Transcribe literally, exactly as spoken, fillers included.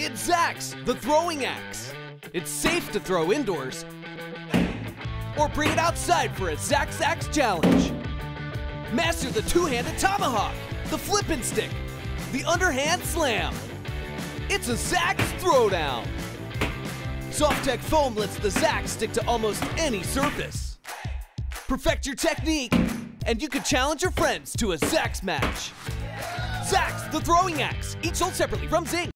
It's Zax, the throwing axe. It's safe to throw indoors, or bring it outside for a Zax Axe challenge. Master the two-handed tomahawk, the flippin' stick, the underhand slam. It's a Zax throwdown. Soft-Tech foam lets the Zax stick to almost any surface. Perfect your technique, and you can challenge your friends to a Zax match. Zax, the throwing axe, each sold separately from Zing.